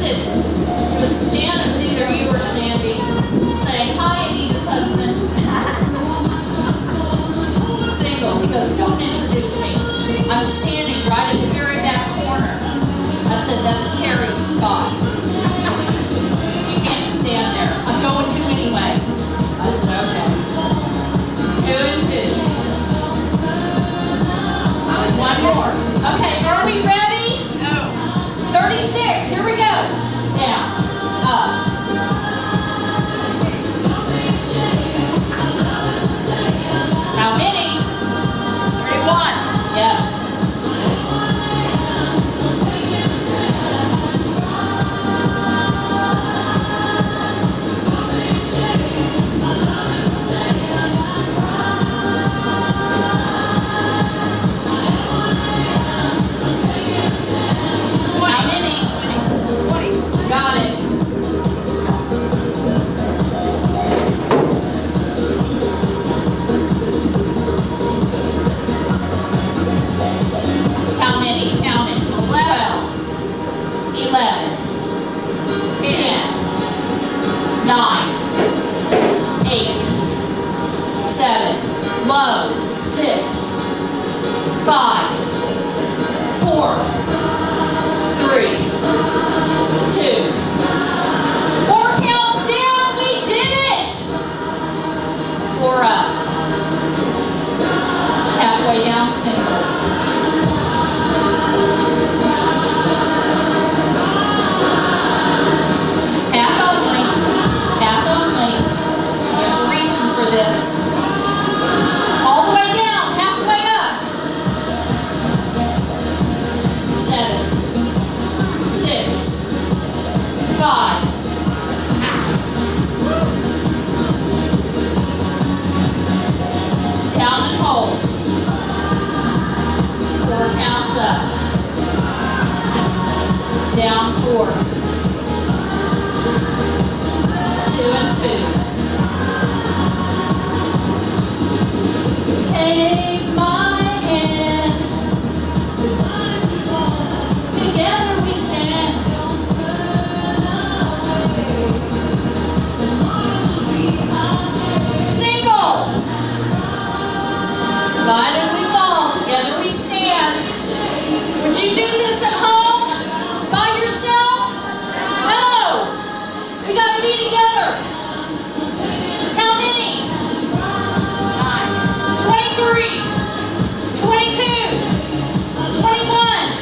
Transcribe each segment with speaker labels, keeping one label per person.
Speaker 1: it. It was Jan, it was either you or Sandy, saying, hi, Anita's husband. Single. He goes, don't introduce me. I'm standing right in the very back corner. I said, that's Terry's spot. You can't stand there. I'm going to anyway. I said, okay. 2 and 2. One more. Okay, are we ready? No. 36. Here we go. Down. Up. How many? 31. Yes. Got it. How many? Count it. 12, 11, 10, 9, 8, 7, low, 6, 5, 4, 3, 2. 4 counts down. We did it. 4 up. Halfway down singles. Half only. Half only. There's a reason for this. All the way down. Halfway up. 7, 6, 5. Down and hold. 4 counts up. Down 4. 2 and 2. Take my hand. Together we stand. Singles. Divided we fall, together we stand. Would you do this at home? By yourself? No! We gotta be together. How many? 23, 22, 21.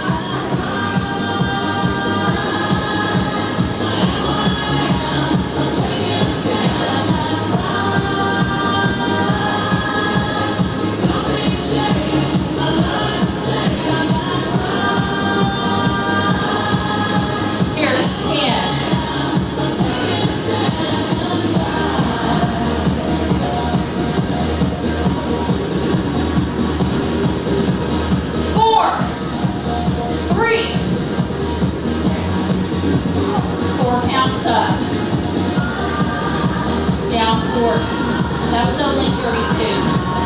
Speaker 1: Here's 10. 4, 3. 4 counts up. Down 4. That was only 32.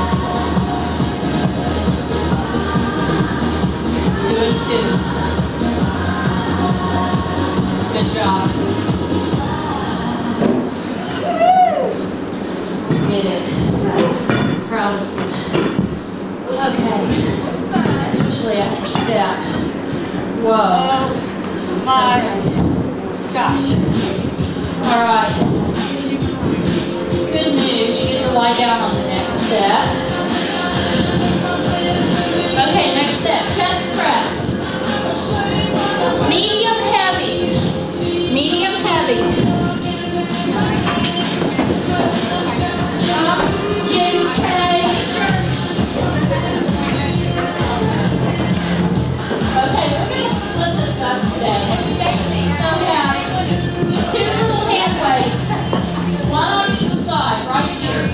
Speaker 1: 2 and 2. Good job. You did it. Proud of you. Okay. Especially after step. Whoa.
Speaker 2: Oh my gosh.
Speaker 1: All right. Good news. You get to lie down on the next set. Okay, next set. Chest press. Medium heavy. Medium heavy. Okay, we're going to split this up today. So we have 2 little hand weights, 1 on each side, right here.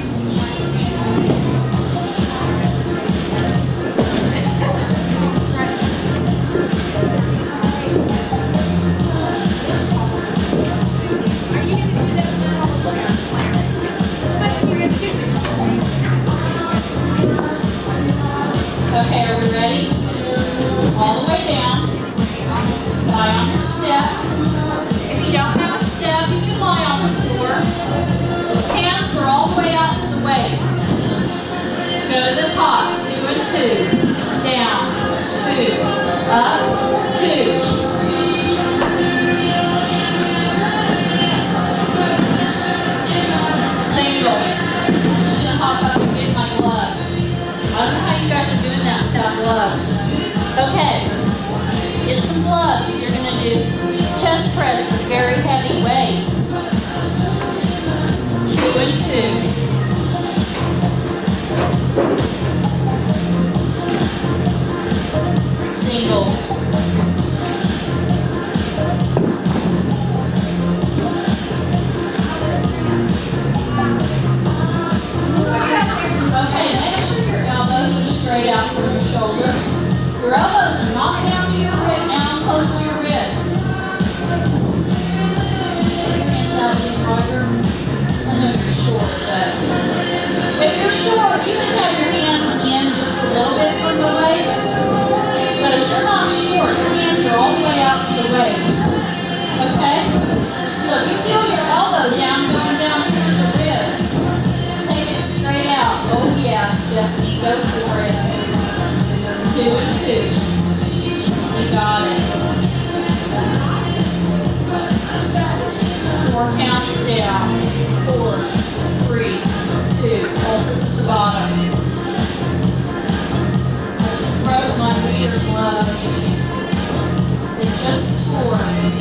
Speaker 1: to the top. 2 and 2. Down. 2. Up. 2. Singles. I'm just going to hop up and get my gloves. I don't know how you guys are doing that without gloves. Okay. Get some gloves. You're going to do chest press with very heavy weight. 2 and 2. Singles. Okay, make sure your elbows are straight out from your shoulders. Your elbows are not down to your ribs, down close to your ribs. Get your hands out any wider. I know you're short, but if you're short, you can have your hands in just a little bit from the weights. But if you're not short, your hands are all the way out to the weights. Okay? So if you feel your elbow down, going down to the ribs, take it straight out. Oh yeah, Stephanie, go for it. 2 and 2. You got it. 4 counts down. 4, 3, 2. Pulses at the bottom. Broke my reader gloves. They're just 4.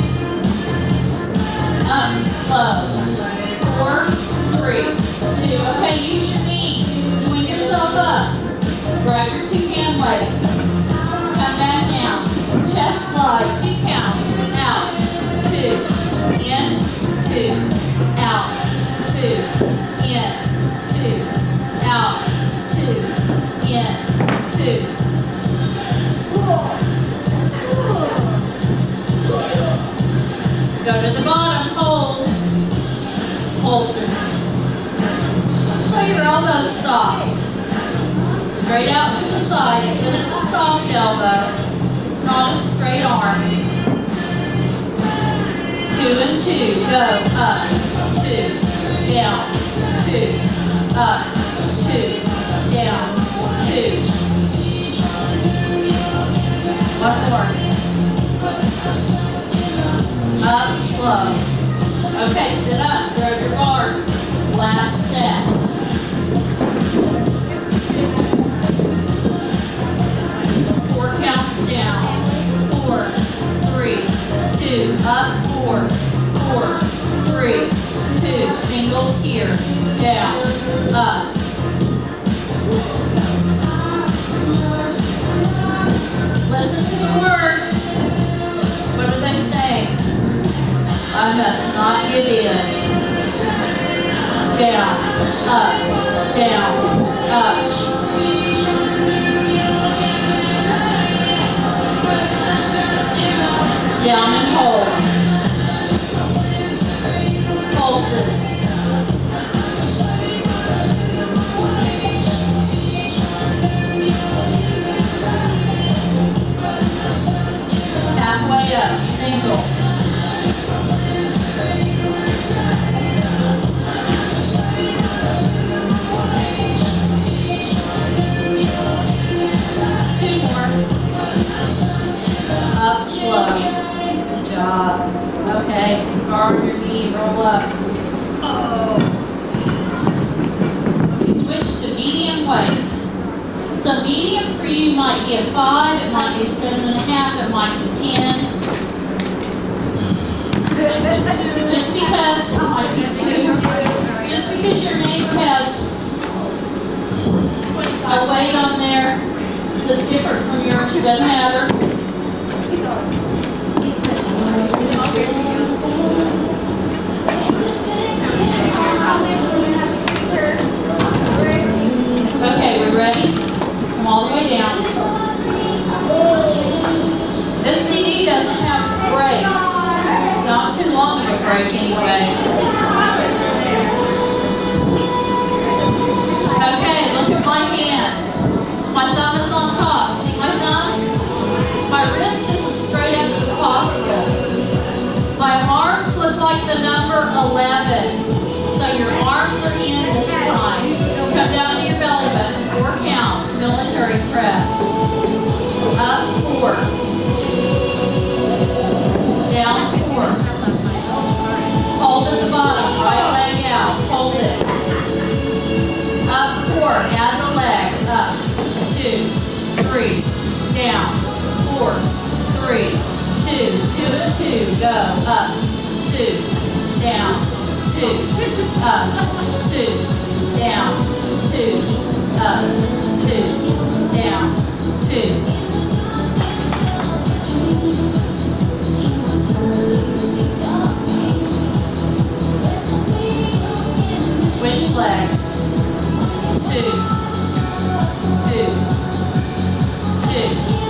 Speaker 1: Up, slow. 4, 3, 2. Okay, use your knee. Swing yourself up. Grab your 2 hand weights. Come back down. Chest slide. 2 counts. Out. 2. In. 2. Out. 2. In. 2. Out. 2. In. 2. Go to the bottom, hold. Pulses. So your elbow's soft. Straight out to the sides, but it's a soft elbow. It's not a straight arm. 2 and 2. Go. Up. 2. Down. 2. Up. 2. Down. 2. One more. Up, slow. Okay, sit up, grab your bar. Last set. Four counts down. 4, 3, 2. Up, 4, 4, 3, 2. Singles here. Down, up. Listen to the words. What are they saying? I must not give in. Down, up, down, up. Down and hold. Pulses. Halfway up, single. Up slow. Good job. Okay, guard your knee, roll up. Oh. We switch to medium weight. So medium for you might be a 5, it might be a 7.5, it might be 10. Just because it might be 2. Just because your neighbor has a weight on there that's different from yours doesn't matter. Okay, we're ready? Come all the way down. This CD doesn't have breaks. Not too long of a break anyway. Okay, look at my hands. My thumb is on top. See my thumb? My wrist is as straight up as possible. My arms look like the number 11. So your arms are in this time. Come down to your belly button, 4 counts. 4, add the leg, up, 2, 3, down, 4, 3, 2, 2 and 2, go, up, 2, down, 2, up, 2, down, 2, up, 2, down, 2. Switch legs. 2, 2, 2.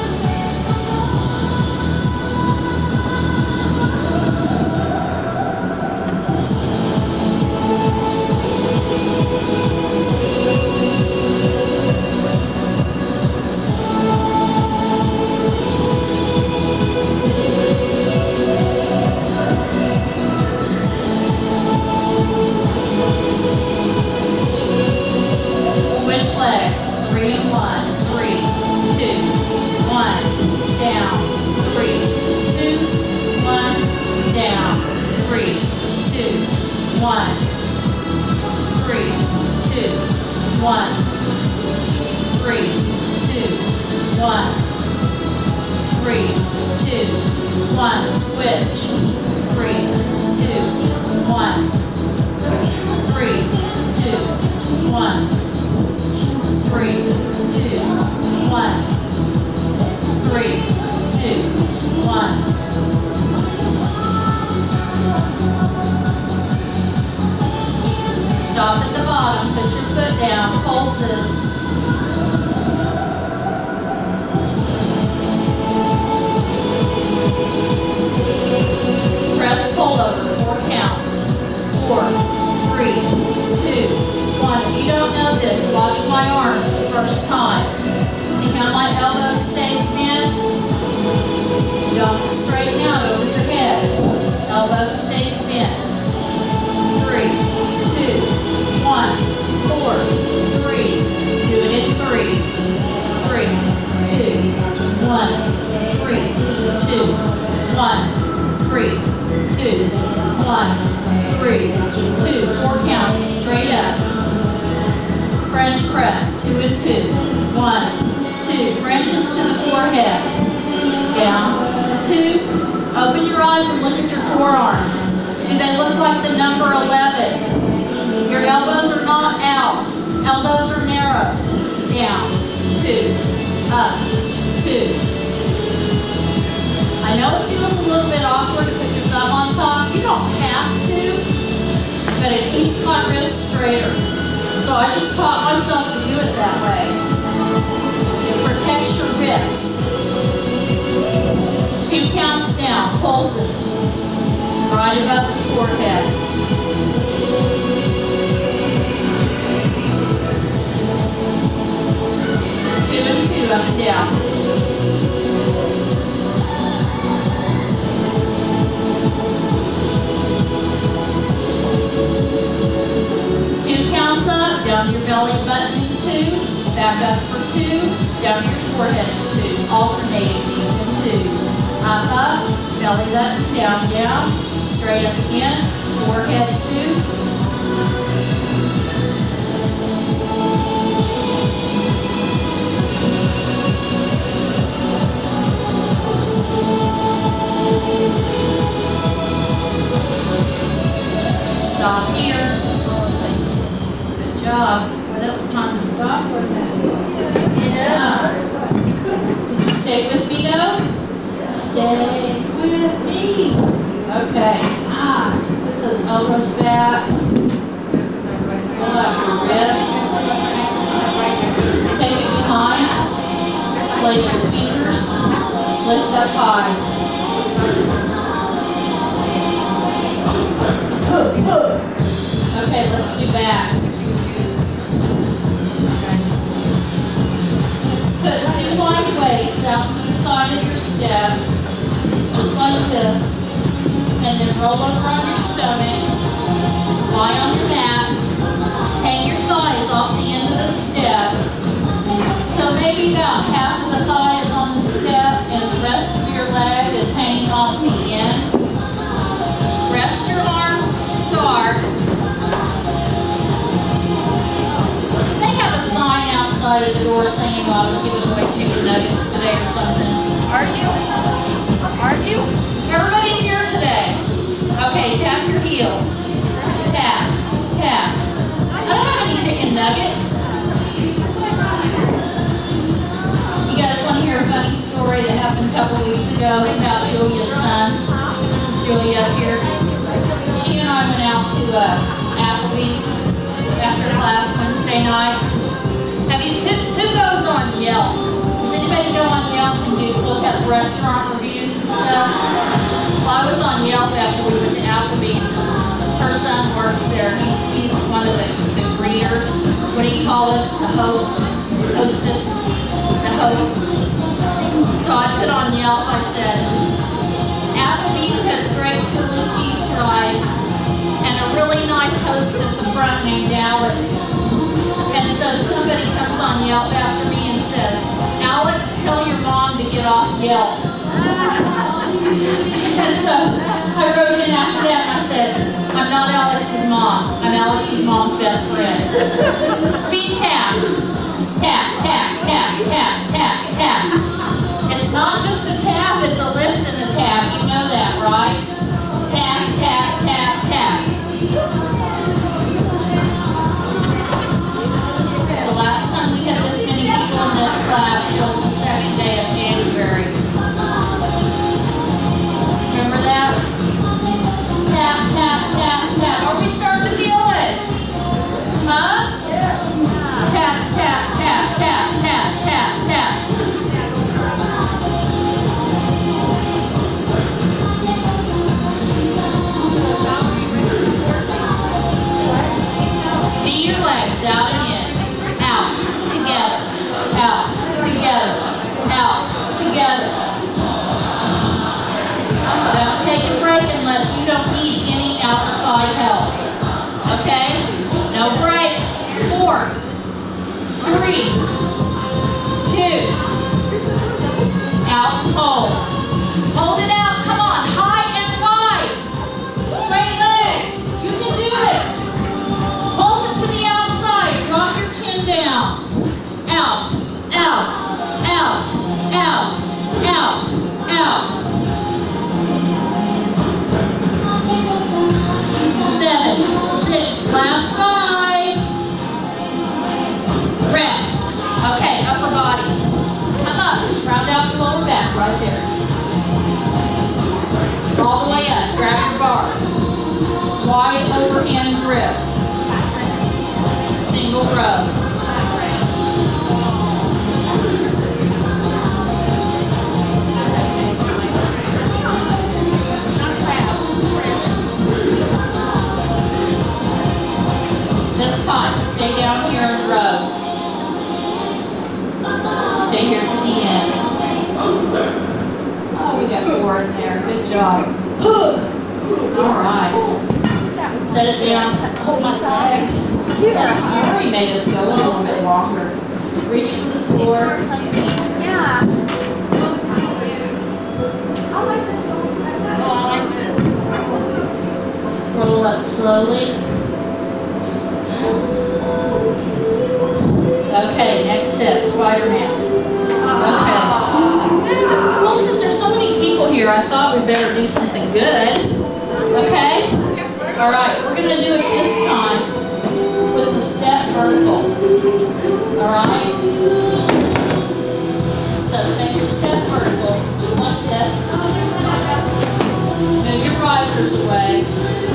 Speaker 1: Switch legs. 3 and 1. 3, 2, 1. Down. 3, 2, 1. Down. 3, 2, 1. 3, 2, 1. 3, 2, 1. 3, 2, 1. Switch. 3, 2, 1. 3, 2, 1. 3, 2, 1. 3, 2, 1. Stop at the bottom, put your foot down, pulses. Press pull over, 4 counts. 4, 3, 2, 1. If you don't know this, watch my arms the first time. See how my elbow stays bent? Don't straighten out over your head. Elbow stays bent. 3, 2, 1, 4, 3. Do it in threes. 3, 2, 1, 3, 2, 1, 3, 2, 1, 3, 2. 4 counts, straight up. French press, 2 and 2. 1, 2. Frenches to the forehead. Down. 2. Open your eyes and look at your forearms. Do they look like the number 11? Your elbows are not out. Elbows are narrow. Down. 2. Up. 2. I know it feels a little bit awkward to put your thumb on top. You don't have to, but it keeps my wrist straighter. So I just taught myself to do it that way. It protects your wrist. 2 counts down, pulses. Right above the forehead. 2 and 2, up and down. Counts up, down your belly button in 2, back up for 2, down your forehead in 2, alternating these in 2s. Up, belly button, down, down, straight up again, forehead 2. Stop here. Good job. Well, that was time to stop, wasn't it? Yeah. Did you stay with me though? Stay with me. Okay. So put those elbows back. Pull out your wrist. Take it behind. Place your fingers. Lift up high. Okay, let's do back. Put 2 light weights out to the side of your step, just like this, and then roll over on your stomach, lie on your mat, hang your thighs off the end of the step. So maybe about half of the thigh is on the step and the rest of your leg is hanging off the end. Rest your arms to start. They have a outside of the door saying I was giving away chicken nuggets today or something.
Speaker 2: Are you? Are you?
Speaker 1: Everybody's here today. Okay, tap your heels. Tap, tap. I don't have any chicken nuggets. You guys want to hear a funny story that happened a couple weeks ago about Julia's son? This is Julia up here. She and I went out to Applebee's after class Wednesday night. Who goes on Yelp? Does anybody go on Yelp and look up restaurant reviews and stuff? Well, I was on Yelp after we went to Applebee's. Her son works there. He's one of the greeters. What do you call it? The host? Hostess? The host. So I put on Yelp, I said, Applebee's has great chili cheese fries and a really nice host at the front named Alex. And so somebody comes on Yelp after me and says, Alex, tell your mom to get off Yelp. And so I wrote in after that and I said, I'm not Alex's mom. I'm Alex's mom's best friend. Speed taps. Tap, tap, tap, tap, tap, tap. It's not just a tap, it's a lift and a tap. You know that, right? Tap, tap, tap, tap. The last time we had this many people in this class was the second day of January. Remember that? Tap, tap, tap, tap. Are we starting to feel it? Huh? Tap, tap, tap, tap, tap, tap, tap. Be your legs out and in. Out, together, out, together, out, together. Don't take a break unless you don't need any outside help. Okay? No breaks. 4, 3, 2, out and hold. Hold it out. Come on. High and wide. Straight legs. You can do it. Pulse it to the outside. Drop your chin down. Out, out, out, out, out, out. 7, 6, last 5. Rest. Okay, upper body. Come up. Just round out your lower back right there. All the way up. Grab your bar. Wide overhand grip. Single row. This time, stay down here and row. Stay here to the end. Oh, we got 4 in there. Good job. All right. Set it down. Hold my legs. That story made us go a little bit longer. Reach for the floor.
Speaker 2: Yeah. I like this one. Oh, I like this.
Speaker 1: Roll up slowly. Okay, next set, Spider-Man. Okay. Well, since there's so many people here, I thought we better do something good. Okay? All right, we're going to do it this time with the step vertical. All right? So set your step vertical, just like this. Move your risers away.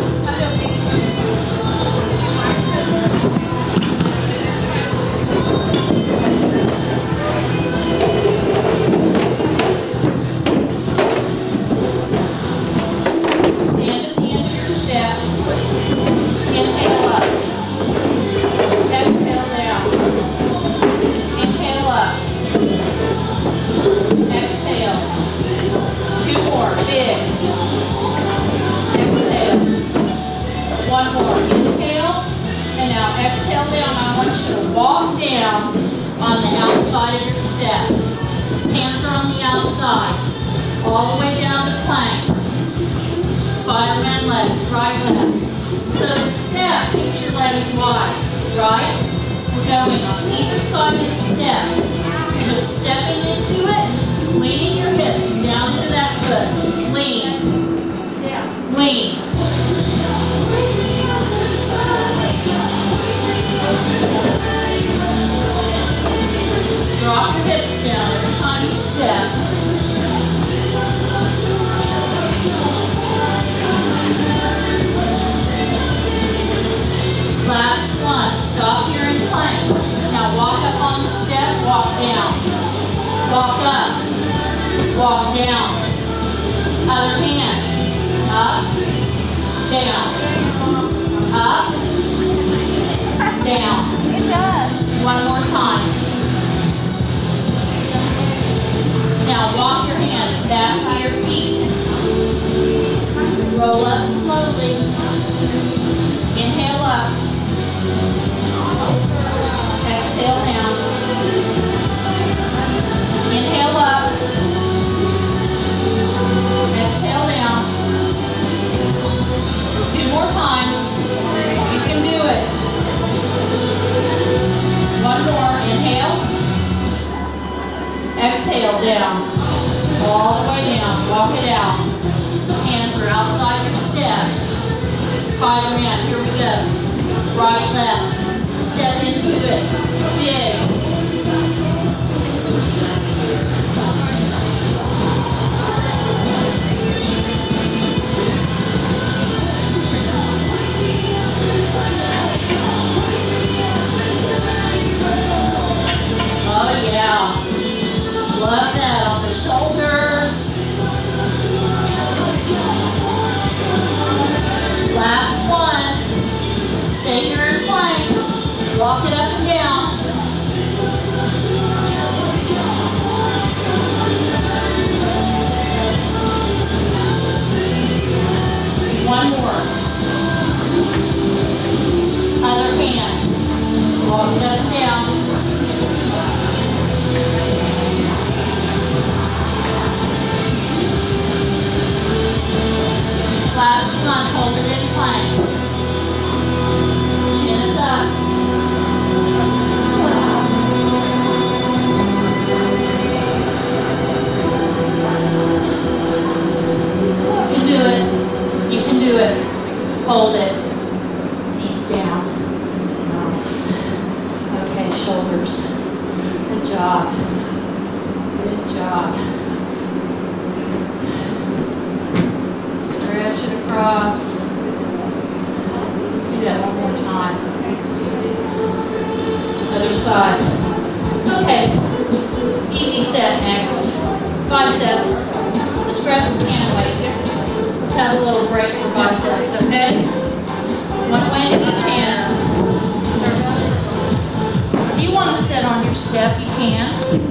Speaker 1: Exhale down. I want you to walk down on the outside of your step. Hands are on the outside. All the way down to plank. Spider-Man legs, right, left. So the step keeps your legs wide, right? We're going on either side. 5-inch step. You're just stepping into it, leaning your hips down into that foot. Lean. Lean. Drop your hips down every time you step. Last one. Stop here and plank. Now walk up on the step, walk down. Walk up. Walk down. Other hand. Up. Down. Up. Down.
Speaker 2: It does.
Speaker 1: One more time. Now walk your hands back to your feet. Roll up slowly. Inhale up. Exhale down. Inhale up. Exhale down. 2 more times. You can do it. 1 more. Inhale. Exhale down. All the way down. Walk it out. Hands are outside your step. Spider-Man. Here we go. Right, left. Step into it. Big. Oh yeah. Love that on the shoulders. Last one. Stay here in plank. Walk it up and down. One more. Other hand. Walk it up and down. Last one. Hold it in plank. Chin is up. Do it. You can do it. Hold it. Knees down. Nice. Okay, shoulders. Good job. Good job. Stretch it across. Let's do that one more time. Other side. Okay. Easy set next. Biceps. Just grab some hand weights. Let's have a little break for biceps, okay? One weight in each hand. If you want to sit on your step, you can.